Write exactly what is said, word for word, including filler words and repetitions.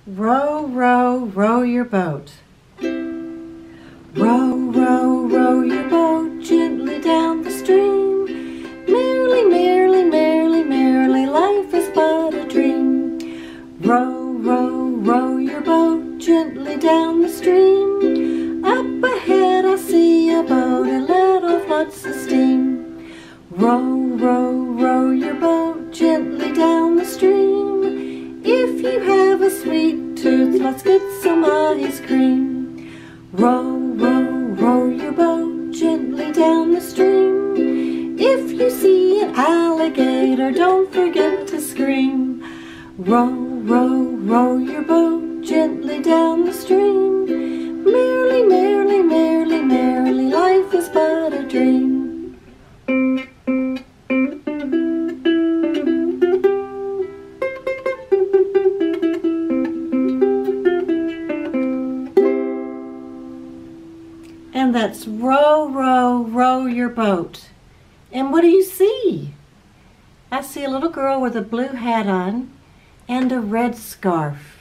Row, row, row your boat. Row, row, row your boat gently down the stream. Merrily, merrily, merrily, merrily, life is but a dream. Row, row, row your boat gently down the stream. Up ahead I see a boat and let off lots of steam. Row, row, row your boat gently down the stream. If you have a sweet tooth, let's get some ice cream. Row, row, row your boat gently down the stream. If you see an alligator, don't forget to scream. Row, row, row your boat gently down the stream. Merrily, merrily, merrily, merrily, life is but a dream. And that's row, row, row your boat. And what do you see? I see a little girl with a blue hat on and a red scarf.